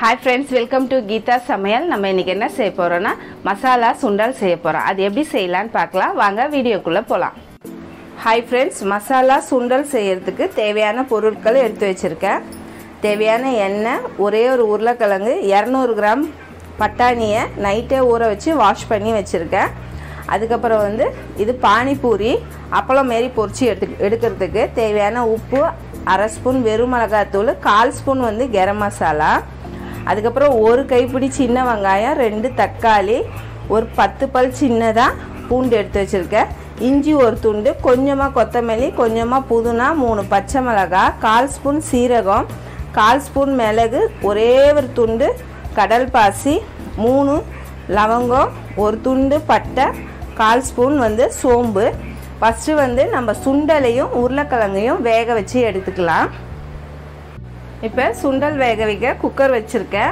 Hi friends, welcome to Geetha samayal. நம்ம இன்னைக்கு என்ன செய்ய போறோம்னா மசாலா சுண்டல் செய்ய போறோம். அது எப்படி செய்யலாம்னு பார்க்கலாம். வாங்க வீடியோக்குள்ள போலாம். Hi friends, மசாலா சுண்டல் செய்யிறதுக்கு தேவையான பொருட்களை எடுத்து வச்சிருக்கேன். தேவையான எண்ணெய், ஒரே ஒரு உருளைக்கிழங்கு, 200 கிராம் பட்டாணியை நைட்டே ஊற வச்சு வாஷ் பண்ணி வச்சிருக்கேன். அதுக்கப்புறம் வந்து இது பானிபூரி அப்பளம் மாரி பொரிச்சு எடுக்கிறதுக்கு தேவையான உப்பு, 1/2 ஸ்பூன் வெறும் மிளகாய்த்தூள், 1/4 ஸ்பூன் வந்து கரம் மசாலா, அதுக்கப்புறம் ஒரு கைப்பிடி சின்ன வெங்காயம், 2 தக்காளி, ஒரு 10 பல் சின்னதாக பூண்டு எடுத்து வச்சுருக்கேன், இஞ்சி ஒரு துண்டு, கொஞ்சமாக கொத்தமல்லி, கொஞ்சமாக புதினா, 3 பச்சை மிளகாய், 1/4 ஸ்பூன் சீரகம், 1/4 ஸ்பூன் மிளகு, ஒரே ஒரு துண்டு கடல் பாசி, 3 லவங்கம், ஒரு துண்டு பட்டை, 1/4 ஸ்பூன் வந்து சோம்பு. ஃபஸ்ட்டு வந்து நம்ம சுண்டலையும் உருளைக்கிழங்கையும் வேக வச்சு எடுத்துக்கலாம். இப்போ சுண்டல் வேக வைக்க குக்கர் வச்சுருக்கேன்.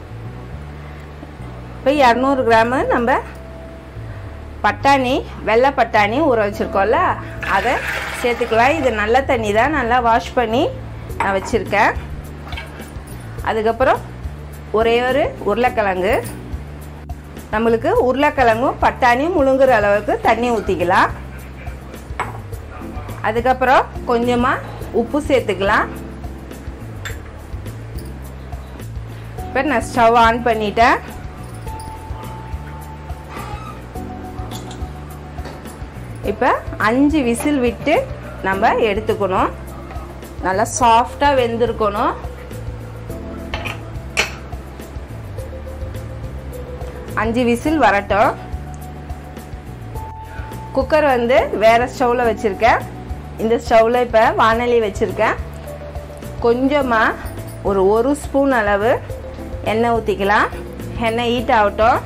இப்போ 200 கிராமு நம்ம பட்டாணி, வெள்ளை பட்டாணி ஊற வச்சுருக்கோம்ல, அதை சேர்த்துக்கலாம். இது நல்ல தண்ணி தான், நல்லா வாஷ் பண்ணி நான் வச்சுருக்கேன். அதுக்கப்புறம் ஒரே ஒரு உருளைக்கிழங்கு, நம்மளுக்கு உருளைக்கிழங்கும் பட்டாணியும் முழுங்குற அளவுக்கு தண்ணி ஊற்றிக்கலாம். அதுக்கப்புறம் கொஞ்சமாக உப்பு சேர்த்துக்கலாம். இப்போ நான் ஸ்டவ் ஆன் பண்ணிட்டேன். இப்போ 5 விசில் விட்டு நம்ம எடுத்துக்கணும். நல்லா சாஃப்டாக வெந்திருக்கணும். அஞ்சு விசில் வரட்டும். குக்கர் வந்து வேறு ஸ்டவ்வில் வச்சுருக்கேன். இந்த ஸ்டவ்வில் இப்போ வானலி வச்சுருக்கேன். கொஞ்சமாக ஒரு ஸ்பூன் அளவு எண்ணெய் ஊற்றிக்கலாம். எண்ணெய் ஹீட் ஆகட்டும்.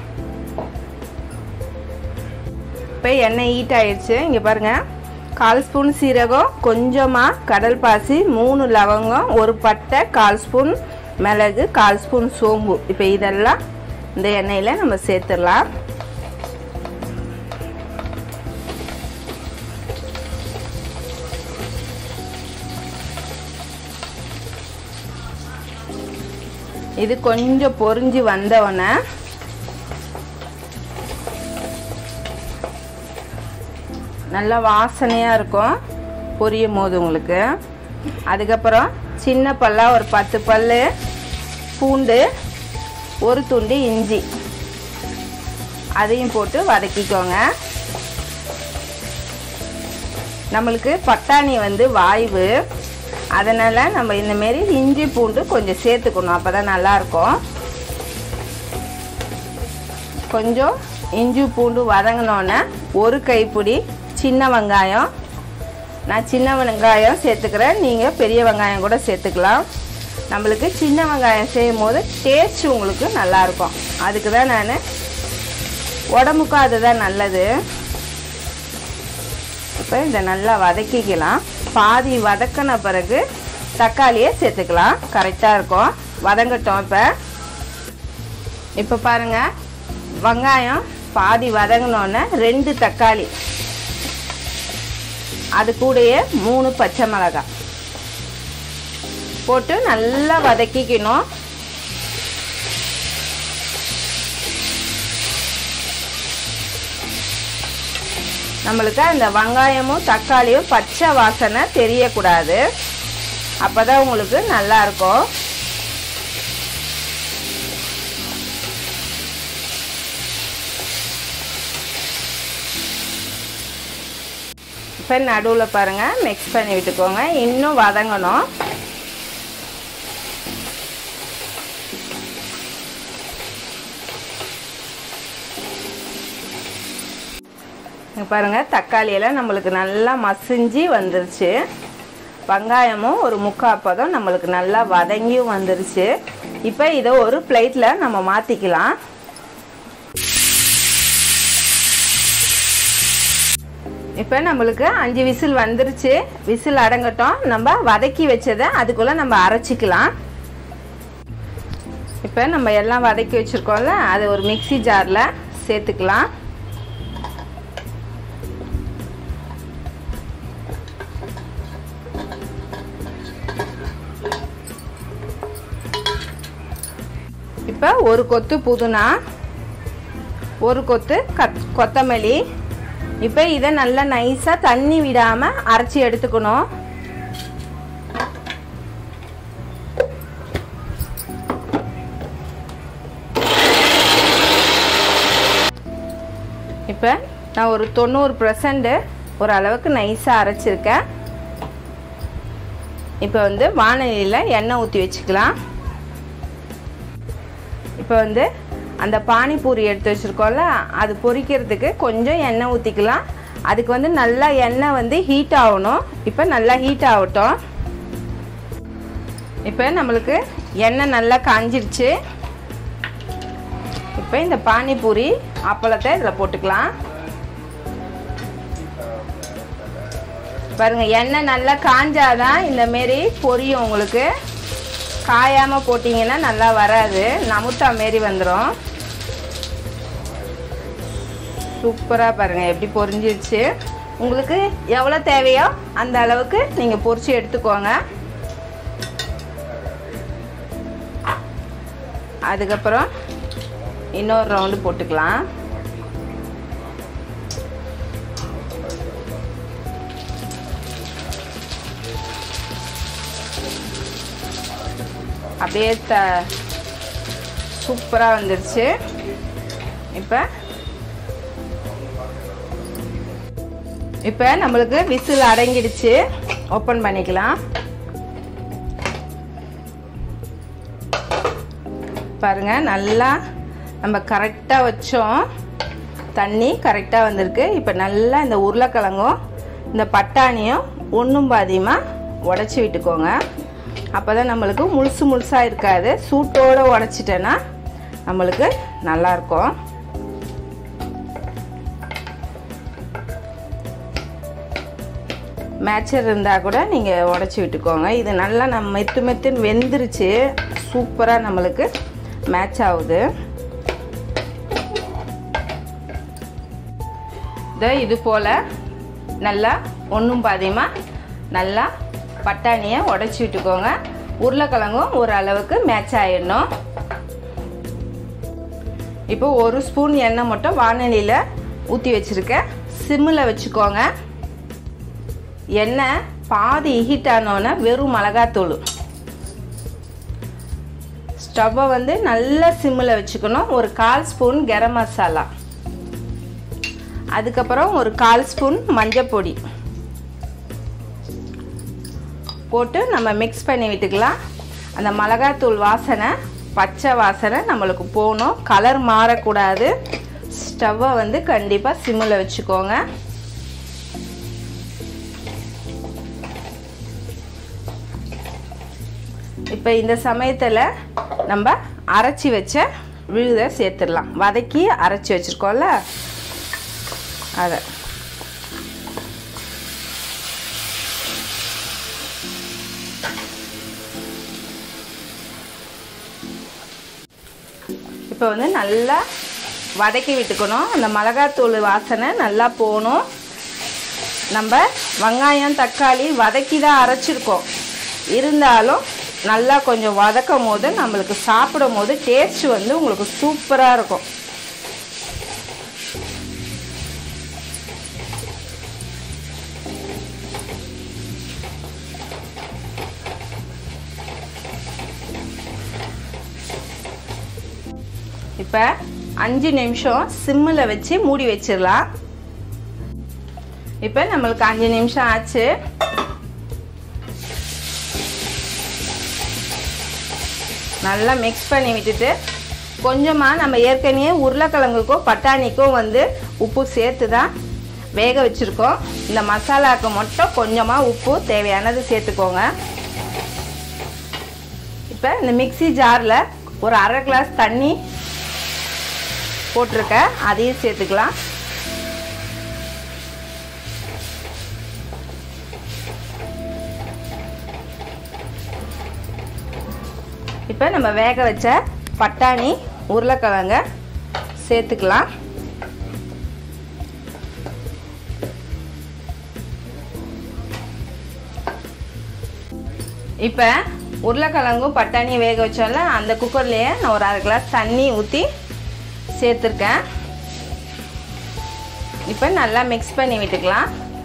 இப்போ எண்ணெய் ஹீட் ஆகிடுச்சு. இங்கே பாருங்கள், 1/4 ஸ்பூன் சீரகம், கொஞ்சமாக கடல் பாசி, 3 லவங்கம், ஒரு பட்டை, 1/4 ஸ்பூன் மிளகு, 1/4 ஸ்பூன் சோம்பு. இப்போ இதெல்லாம் இந்த எண்ணெயில் நம்ம சேர்த்துடலாம். இது கொஞ்சம் பொரிஞ்சு வந்தவொடனே நல்லா வாசனையாக இருக்கும் பொரியும் போது உங்களுக்கு. அதுக்கப்புறம் சின்ன பல்லாக ஒரு 10 பல் பூண்டு, ஒரு துண்டு இஞ்சி, அதையும் போட்டு வதக்கிக்கோங்க. நம்மளுக்கு பட்டாணி வந்து வாய்வு, அதனால் நம்ம இந்தமாரி இஞ்சி பூண்டு கொஞ்சம் சேர்த்துக்கணும், அப்போ தான் நல்லாயிருக்கும். கொஞ்சம் இஞ்சி பூண்டு வதங்கினோன்னே ஒரு கைப்பிடி சின்ன வெங்காயம், நான் சின்ன வெங்காயம் சேர்த்துக்கிறேன், நீங்கள் பெரிய வெங்காயம் கூட சேர்த்துக்கலாம். நம்மளுக்கு சின்ன வெங்காயம் செய்யும் போது டேஸ்ட் உங்களுக்கு நல்லாயிருக்கும். அதுக்கு தான் நான் உடம்புக்கும் அதுதான் நல்லது. இப்போ இதை நல்லா வதக்கிக்கலாம். பாதி வதக்கின பிறகு தக்காளியை சேர்த்துக்கலாம், கரெக்டாக இருக்கும். வதங்கட்டும். இப்போ பாருங்கள், வெங்காயம் பாதி வதங்கினோன்னே 2 தக்காளி, அது கூடயே 3 பச்சை மிளகாய் போட்டு நல்லா வதக்கிக்கணும். நம்மளுக்கு அந்த வெங்காயமும் தக்காளியும் பச்சை வாசனை தெரியக்கூடாது, அப்போ தான் உங்களுக்கு நல்லாயிருக்கும். இப்போ நடுவில் பாருங்கள், மிக்ஸ் பண்ணி விட்டுக்கோங்க. இன்னும் வதங்கணும். பாருங்கள், தக்காளியெல்லாம் நம்மளுக்கு நல்லா மசிஞ்சு வந்துருச்சு. வெங்காயமும் ஒரு முக்கால் பதம் நம்மளுக்கு நல்லா வதங்கியும் வந்துருச்சு. இப்போ இதை ஒரு பிளேட்டில் நம்ம மாற்றிக்கலாம். இப்போ நம்மளுக்கு 5 விசில் வந்துருச்சு. விசில் அடங்கட்டும். நம்ம வதக்கி வச்சதை அதுக்குள்ளே நம்ம அரைச்சிக்கலாம். இப்போ நம்ம எல்லாம் வதக்கி வச்சுருக்கோம்ல, அது ஒரு மிக்ஸி ஜாரில் சேர்த்துக்கலாம். இப்போ ஒரு கொத்து புதினா, ஒரு கொத்து கொத்தமல்லி. இப்போ இதை நல்லா நைஸாக தண்ணி விடாமல் அரைச்சி எடுத்துக்கணும். இப்போ நான் ஒரு 90% ஒரு அளவுக்கு நைஸாக அரைச்சிருக்கேன். இப்போ வந்து வாணலியில் எண்ணெய் ஊற்றி வச்சுக்கலாம். இப்போ வந்து அந்த பானிபூரி எடுத்து வச்சுருக்கோம்ல, அது பொரிக்கிறதுக்கு கொஞ்சம் எண்ணெய் ஊற்றிக்கலாம். அதுக்கு வந்து நல்லா எண்ணெய் வந்து ஹீட் ஆகணும். இப்போ நல்லா ஹீட் ஆகட்டும். இப்போ நம்மளுக்கு எண்ணெய் நல்லா காஞ்சிருச்சு. இப்போ இந்த பானிபூரி அப்பளத்தை இதில் போட்டுக்கலாம். பாருங்க, எண்ணெய் நல்லா காஞ்சாதான் இந்த மாரி பொரியும். உங்களுக்கு காயாமல் போட்டிங்கன்னா நல்லா வராது, நமுத்தா மாரி வந்துடும். சூப்பராக பாருங்கள் எப்படி பொரிஞ்சிருச்சு. உங்களுக்கு எவ்வளோ தேவையோ அந்த அளவுக்கு நீங்கள் பொரிச்சு எடுத்துக்கோங்க. அதுக்கப்புறம் இன்னொரு ரவுண்டு போட்டுக்கலாம். அப்படியே சூப்பராக வந்துருச்சு. இப்போ நம்மளுக்கு விசில் அடங்கிடுச்சு. ஓப்பன் பண்ணிக்கலாம். பாருங்க, நல்லா நம்ம கரெக்டாக வச்சோம். தண்ணி கரெக்டாக வந்திருக்கு. இப்போ நல்லா இந்த உருளைக்கிழங்கும் இந்த பட்டாணியும் ஒன்றும் பாதியமாக உடச்சி விட்டுக்கோங்க. அப்போ தான் நம்மளுக்கு முழுசு முழுசாக இருக்காது. சூட்டோடு உடச்சிட்டேன்னா நம்மளுக்கு நல்லாயிருக்கும். மேட்சர் இருந்தால் கூட நீங்கள் உடச்சி விட்டுக்கோங்க. இது நல்லா நம்ம மெத்துன்னு வெந்துருச்சு. சூப்பராக நம்மளுக்கு மேட்ச் ஆகுது. இது போல் நல்லா ஒன்றும் பாதியமாக நல்லா பட்டாணியை உடச்சி விட்டுக்கோங்க. உருளைக்கிழங்கும் ஒரு அளவுக்கு மேட்ச் ஆகிடணும். இப்போ ஒரு ஸ்பூன் எண்ணெய் மட்டும் வாணலியில் ஊற்றி வச்சுருக்கேன். சிம்மில் வச்சுக்கோங்க. எண்ணெய் பாதி ஹீட் ஆனோன்னே வெறும் மிளகாத்தூள். ஸ்டவ்வை வந்து நல்லா சிம்மில் வச்சுக்கணும். ஒரு 1/4 ஸ்பூன் கரம் மசாலா, அதுக்கப்புறம் ஒரு 1/4 ஸ்பூன் மஞ்சள் பொடி போட்டு நம்ம மிக்ஸ் பண்ணி விட்டுக்கலாம். அந்த மிளகாத்தூள் வாசனை, பச்சை வாசனை நம்மளுக்கு போகணும். கலர் மாறக்கூடாது. ஸ்டவ்வை வந்து கண்டிப்பாக சிம்மில் வச்சுக்கோங்க. இப்போ இந்த சமயத்தில் நம்ம அரைச்சி வச்ச விழுதை சேர்த்துடலாம். வதக்கி அரைச்சி வச்சுருக்கோம்ல அதை. இப்போ வந்து நல்லா வதக்கி விட்டுக்கணும். அந்த மிளகாத்தூள் வாசனை நல்லா போகணும். நம்ம வெங்காயம் தக்காளி வதக்கி தான் அரைச்சிருக்கோம். இருந்தாலும் நல்லா கொஞ்சம் வதக்கும் போது நம்மளுக்கு சாப்பிடும் போது டேஸ்ட் வந்து உங்களுக்கு சூப்பராக இருக்கும். இப்போ 5 நிமிஷம் சிம்மில் வச்சு மூடி வச்சிடலாம். இப்போ நம்மளுக்கு 5 நிமிஷம் ஆச்சு. நல்லா மிக்ஸ் பண்ணி விட்டுட்டு கொஞ்சமாக நம்ம ஏற்கனவே உருளைக்கிழங்குக்கும் பட்டாணிக்கும் வந்து உப்பு சேர்த்து தான் வேக வச்சுருக்கோம். இந்த மசாலாவுக்கு மட்டும் கொஞ்சமாக உப்பு தேவையானது சேர்த்துக்கோங்க. இப்போ இந்த மிக்ஸி ஜாரில் ஒரு 1/2 கிளாஸ் தண்ணி போட்டிருக்கேன், அதையும் சேர்த்துக்கலாம். இப்போ நம்ம வேக வச்ச பட்டாணி உருளைக்கிழங்க சேர்த்துக்கலாம். இப்போ உருளைக்கிழங்கும் பட்டாணியும் வேக வச்சோம்ல அந்த குக்கர்லேயே நான் ஒரு 1/2 கிளாஸ் தண்ணி ஊற்றி சேர்த்துருக்கேன். இப்போ நல்லா மிக்ஸ் பண்ணி விட்டுக்கலாம்.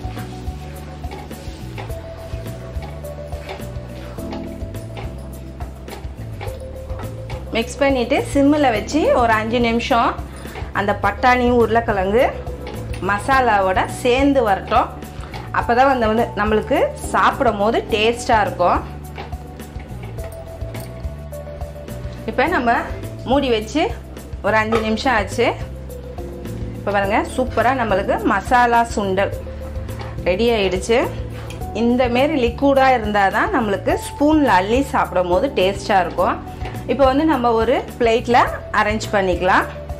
மிக்ஸ் பண்ணிவிட்டு சிம்மில் வச்சு ஒரு 5 நிமிஷம் அந்த பட்டாணியும் உருளைக்கிழங்கு மசாலாவோட சேர்ந்து வரட்டும். அப்போ தான் வந்து நம்மளுக்கு சாப்பிடும் போது டேஸ்ட்டாக இருக்கும். இப்போ நம்ம மூடி வச்சு ஒரு 5 நிமிஷம் ஆச்சு. இப்போ பாருங்கள் சூப்பராக நம்மளுக்கு மசாலா சுண்டல் ரெடி ஆகிடுச்சு. இந்தமாரி லிக்விடாக இருந்தால் தான் நம்மளுக்கு ஸ்பூனில் அள்ளி சாப்பிடும் போது டேஸ்ட்டாக இருக்கும். இப்போ வந்து நம்ம ஒரு பிளேட்டில் அரேஞ்ச் பண்ணிக்கலாம்.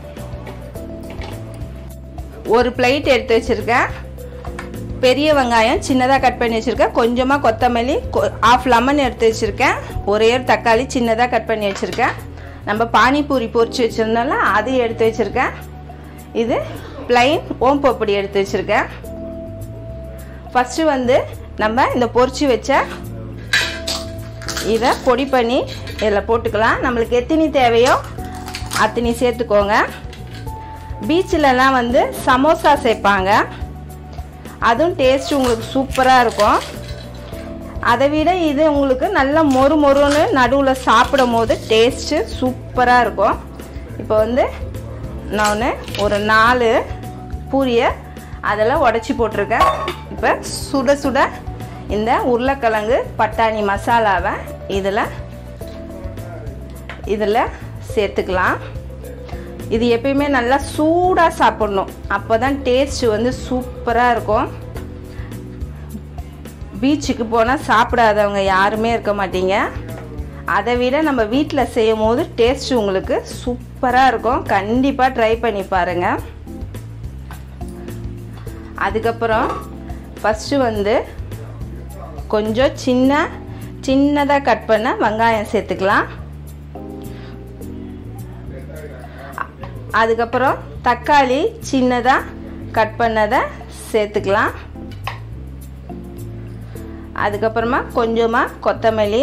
ஒரு பிளேட் எடுத்து வச்சுருக்கேன். பெரிய வெங்காயம் சின்னதாக கட் பண்ணி வச்சுருக்கேன். கொஞ்சமாக கொத்தமல்லி, 1/2 லெமன் எடுத்து வச்சுருக்கேன். ஒரே ஒரு தக்காளி சின்னதாக கட் பண்ணி வச்சுருக்கேன். நம்ம பானிபூரி பொரிச்சு வச்சுருந்தோம்ல அது எடுத்து வச்சுருக்கேன். இது பிளைன் ஓம்பப்பொடி எடுத்து வச்சுருக்கேன். ஃபஸ்ட்டு வந்து நம்ம இந்த பொரிச்சு வச்ச இதை பொடி பண்ணி இதில் போட்டுக்கலாம். நம்மளுக்கு எத்தனை தேவையோ அத்தனை சேர்த்துக்கோங்க. பீச்சிலலாம் வந்து சமோசா சேர்ப்பாங்க, அதுவும் டேஸ்ட் உங்களுக்கு சூப்பராக இருக்கும். அதை விட இது உங்களுக்கு நல்லா மொறு மொறுன்னு நடுவில் சாப்பிடும் போது டேஸ்ட்டு சூப்பராக இருக்கும். இப்போ வந்து நான் ஒரு 4 பூரியை அதெல்லாம் உடச்சி போட்டிருக்கேன். இப்போ சுட சுட இந்த உருளைக்கிழங்கு பட்டாணி மசாலாவை இதில் சேர்த்துக்கலாம். இது எப்பயுமே நல்லா சூடாக சாப்பிடணும், அப்போ தான் டேஸ்ட்டு வந்து சூப்பராக இருக்கும். பீச்சுக்கு போனால் சாப்பிடாதவங்க யாருமே இருக்க மாட்டீங்க. அதை விட நம்ம வீட்டில் செய்யும் போது டேஸ்ட்டு உங்களுக்கு சூப்பராக இருக்கும். கண்டிப்பாக ட்ரை பண்ணி பாருங்கள். அதுக்கப்புறம் ஃபஸ்ட்டு வந்து கொஞ்சம் சின்னதாக கட் பண்ண வெங்காயம் சேர்த்துக்கலாம். அதுக்கப்புறம் தக்காளி சின்னதாக கட் பண்ணதை சேர்த்துக்கலாம். அதுக்கப்புறமா கொஞ்சமாக கொத்தமல்லி,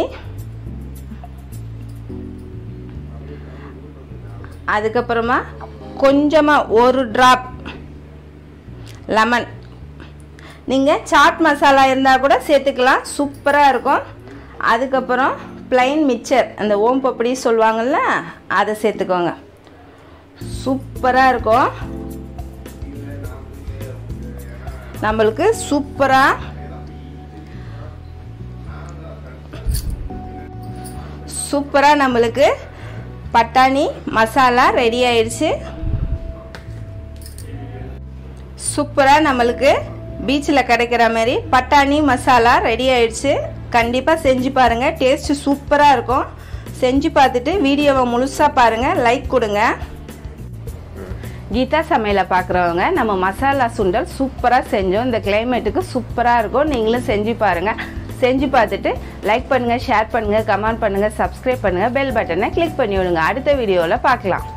அதுக்கப்புறமா கொஞ்சமாக ஒரு டிராப் லெமன். நீங்கள் சாட் மசாலா இருந்தால் கூட சேர்த்துக்கலாம், சூப்பராக இருக்கும். அதுக்கப்புறம் பிளைன் மிக்சர், அந்த ஓம்பப்பொடி சொல்லுவாங்கள்ல அதை சேர்த்துக்கோங்க, சூப்பராக இருக்கும். நம்மளுக்கு சூப்பராக நம்மளுக்கு பட்டாணி மசாலா ரெடி ஆயிடுச்சு. சூப்பராக நம்மளுக்கு பீச்சில் கிடைக்கிற மாதிரி பட்டாணி மசாலா ரெடி ஆயிடுச்சு. கண்டிப்பாக செஞ்சு பாருங்கள், டேஸ்ட்டு சூப்பராக இருக்கும். செஞ்சு பார்த்துட்டு வீடியோவை முழுசாக பாருங்கள், லைக் கொடுங்க. கீதா சமையலை பார்க்குறவங்க நம்ம மசாலா சுண்டல் சூப்பராக செஞ்சோம். இந்த கிளைமேட்டுக்கு சூப்பராக இருக்கும். நீங்களும் செஞ்சு பாருங்கள். செஞ்சு பார்த்துட்டு லைக் பண்ணுங்கள், ஷேர் பண்ணுங்கள், கமெண்ட் பண்ணுங்கள், சப்ஸ்கிரைப் பண்ணுங்கள், பெல் பட்டனை கிளிக் பண்ணி விடுங்க. அடுத்த வீடியோவில் பார்க்கலாம்.